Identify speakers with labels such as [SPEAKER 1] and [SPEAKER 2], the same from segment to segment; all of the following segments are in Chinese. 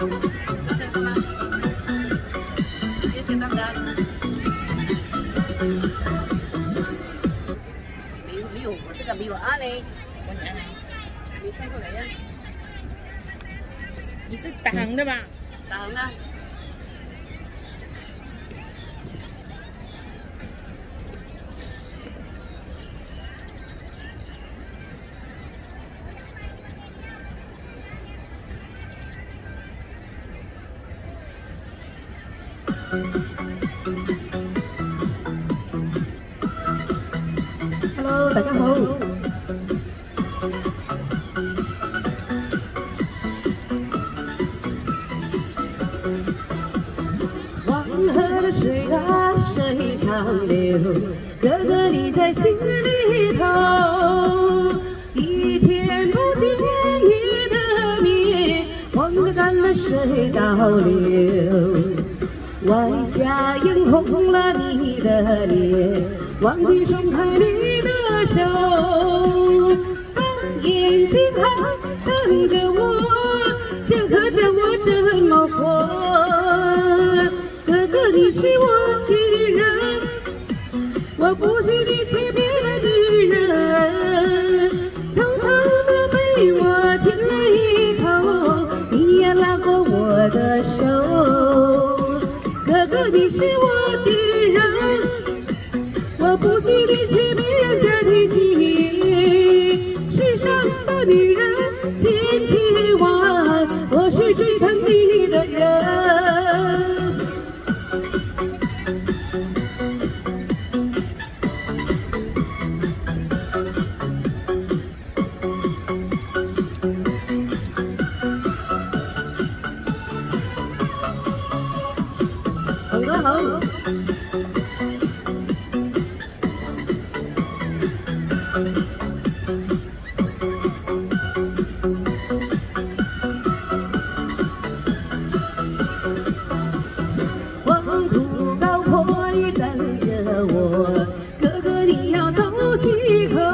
[SPEAKER 1] Saan ka ba? Yes, yung tandaan.没有，我这个没有啊嘞。我拿来，没看过来呀。
[SPEAKER 2] 你是打行的吧？
[SPEAKER 1] 打行的。
[SPEAKER 3] Hello， 大家好。黄河的水啊，水长流，哥哥你在心里头。一天不见你的面，黄河干了水倒流。晚霞映红了你的脸，忘记松开你的手，把眼睛还等着我，这可叫我怎么活？哥哥你是我的人，我不许你娶别的女人，偷偷的被我亲了一口，你也拉过我的手。哥哥你是我的人，我不许你娶别人家的妻，世上的女人千千万，我是最疼你的人。哥好。黄土高坡你等着我，哥哥你要走西口，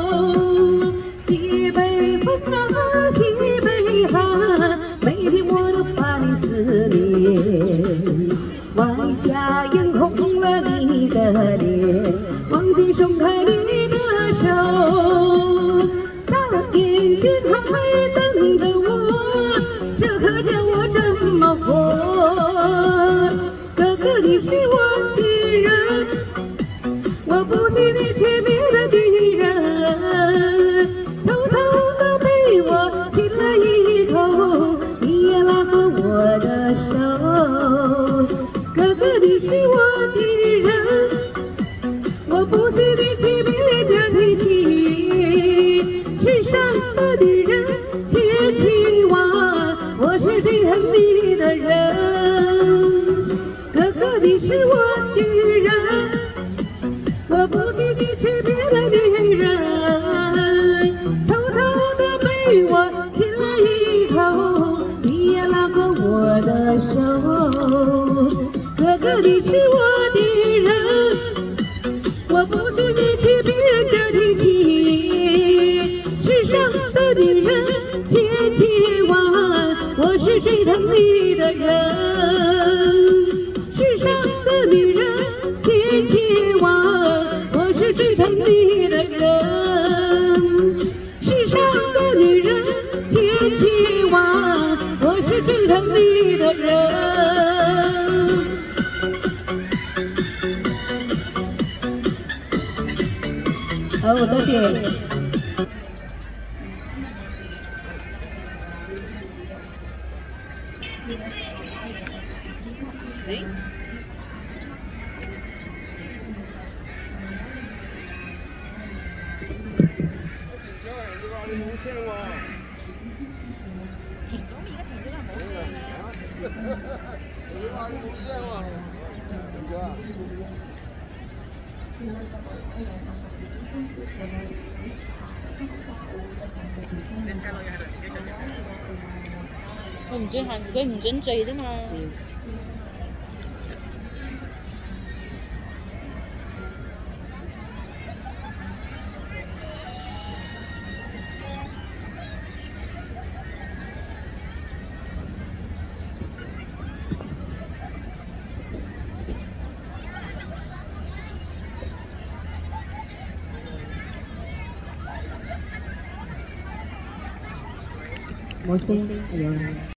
[SPEAKER 3] 西北风啊西北寒，每天我都把你思念。晚霞映红了你的脸，忘记松开你的手，大眼睛还等着我，这可叫我怎么活？哥哥你是我的人，我不许你娶别的女人，偷偷的被我亲了一口，你也拉过我的手。哥哥你是我的人，我不许你娶别人家的妻，世上的女人千千万，我是最疼你的人。哥哥你是我的人，我不许你娶别的女人，偷偷的被我亲了一口，你也拉过我的手。哥哥你是我的人，我不许你娶别人家的妻，世上的女人千千万，我是最疼你的人。世上的女人千千万，我是最疼你的人。世上的女人千千万，我是最疼你的人。好，多谢。
[SPEAKER 4] 冇聲喎，
[SPEAKER 2] 停咗而家停咗啦，冇聲啦。
[SPEAKER 4] 你話你冇聲喎，停咗啊？
[SPEAKER 2] 佢唔准行，佢唔准醉啫嘛。
[SPEAKER 3] 魔仙，哎呦。